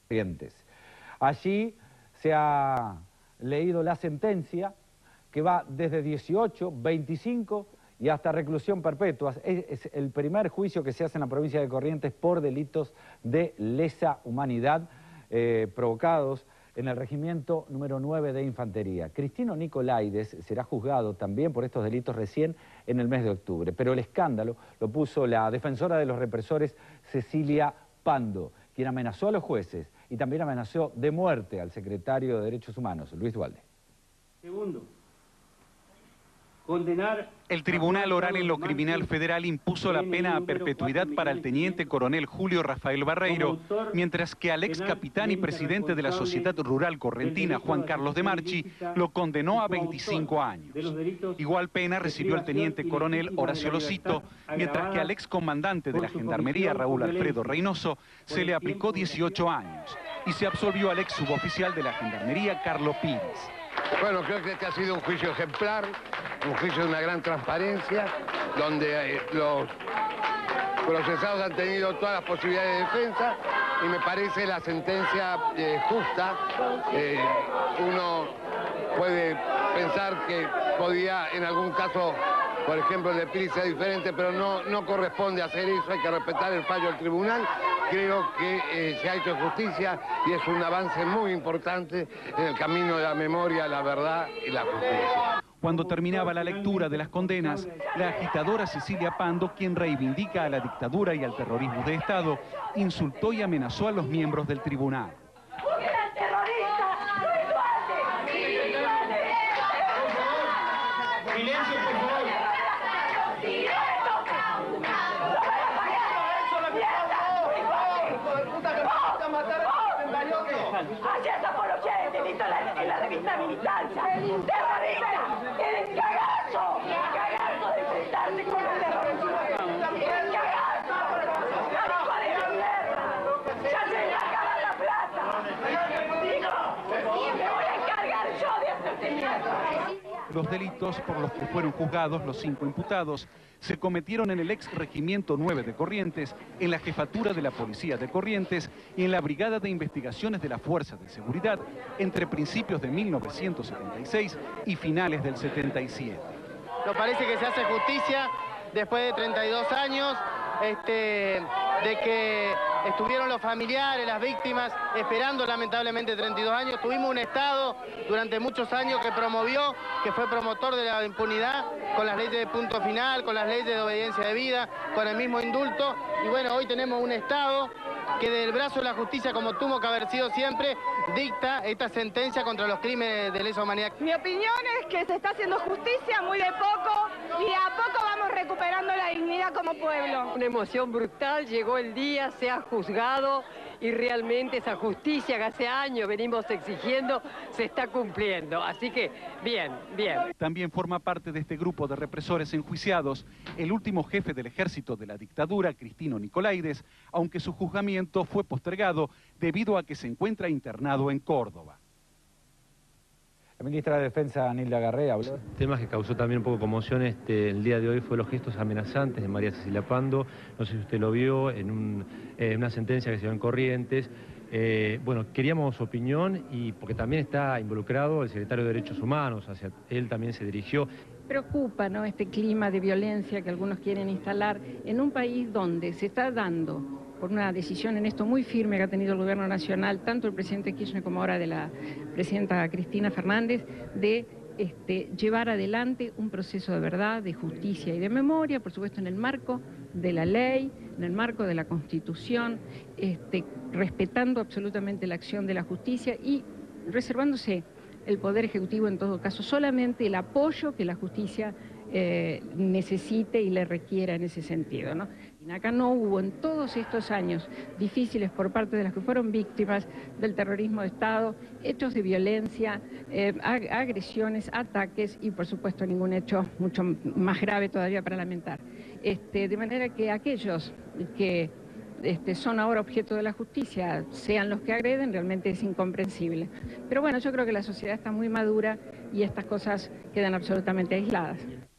Corrientes. Allí se ha leído la sentencia que va desde 18, 25 y hasta reclusión perpetua. Es el primer juicio que se hace en la provincia de Corrientes por delitos de lesa humanidad provocados en el regimiento número 9 de Infantería. Cristino Nicolaides será juzgado también por estos delitos recién en el mes de octubre, pero el escándalo lo puso la defensora de los represores Cecilia Pando, quien amenazó a los jueces y también amenazó de muerte al secretario de Derechos Humanos, Luis Duhalde. Segundo, condenar... El Tribunal Oral en lo Criminal Federal impuso la pena a perpetuidad para el teniente coronel Julio Rafael Barreiro, mientras que al ex capitán y presidente de la Sociedad Rural Correntina, Juan Carlos de Marchi, lo condenó a 25 años. Igual pena recibió el teniente coronel Horacio Losito, mientras que al ex comandante de la Gendarmería, Raúl Alfredo Reynoso, se le aplicó 18 años y se absolvió al ex suboficial de la Gendarmería, Carlos Pires. Bueno, creo que este ha sido un juicio ejemplar, un juicio de una gran transparencia, donde los procesados han tenido todas las posibilidades de defensa y me parece la sentencia justa. Uno puede pensar que podía en algún caso, por ejemplo, el de Pires sea diferente, pero no corresponde hacer eso, hay que respetar el fallo del tribunal. Creo que se ha hecho justicia y es un avance muy importante en el camino de la memoria, la verdad y la justicia. Cuando terminaba la lectura de las condenas, la agitadora Cecilia Pando, quien reivindica a la dictadura y al terrorismo de Estado, insultó y amenazó a los miembros del tribunal. Ayer apología del delito en la revista Militancia. ¡Terrorista! ¡Eres cagazo! ¡Cagazo de enfrentarte con el terrorismo! ¡Eres cagazo! ¡Hijo de mierda! ¡Ya se me va a acabar la plata! ¡Digo! ¡Me voy a encargar yo de hacerte mierda! Los delitos por los que fueron juzgados los 5 imputados se cometieron en el ex Regimiento 9 de Corrientes, en la Jefatura de la Policía de Corrientes y en la Brigada de Investigaciones de la Fuerza de Seguridad entre principios de 1976 y finales del 77. Nos parece que se hace justicia después de 32 años, de que estuvieron los familiares, las víctimas, esperando lamentablemente 32 años. Tuvimos un Estado durante muchos años que promovió, que fue promotor de la impunidad, con las leyes de punto final, con las leyes de obediencia debida, con el mismo indulto. Y bueno, hoy tenemos un Estado que del brazo de la justicia, como tuvo que haber sido siempre, dicta esta sentencia contra los crímenes de lesa humanidad. Mi opinión es que se está haciendo justicia muy de poco y de a poco vamos recuperando la dignidad como pueblo. Una emoción brutal, llegó el día, se ha juzgado y realmente esa justicia que hace años venimos exigiendo se está cumpliendo. Así que bien, bien. También forma parte de este grupo de represores enjuiciados el último jefe del ejército de la dictadura, Cristino Nicolaides, aunque su juzgamiento fue postergado debido a que se encuentra internado en Córdoba. La ministra de Defensa, Nilda Garré, habló. Temas que causó también un poco conmoción el día de hoy fue los gestos amenazantes de María Cecilia Pando. No sé si usted lo vio en una sentencia que se dio en Corrientes. Bueno, queríamos su opinión y porque también está involucrado el secretario de Derechos Humanos, hacia él también se dirigió. Preocupa, ¿no?, este clima de violencia que algunos quieren instalar en un país donde se está dando, por una decisión en esto muy firme que ha tenido el gobierno nacional, tanto el presidente Kirchner como ahora de la presidenta Cristina Fernández, de llevar adelante un proceso de verdad, de justicia y de memoria, por supuesto en el marco de la ley, en el marco de la Constitución, respetando absolutamente la acción de la justicia y reservándose el Poder Ejecutivo en todo caso solamente el apoyo que la justicia necesite y le requiera en ese sentido, ¿no? Acá no hubo en todos estos años difíciles por parte de las que fueron víctimas del terrorismo de Estado, hechos de violencia, agresiones, ataques y por supuesto ningún hecho mucho más grave todavía para lamentar. De manera que aquellos que son ahora objeto de la justicia, sean los que agreden, realmente es incomprensible. Pero bueno, yo creo que la sociedad está muy madura y estas cosas quedan absolutamente aisladas.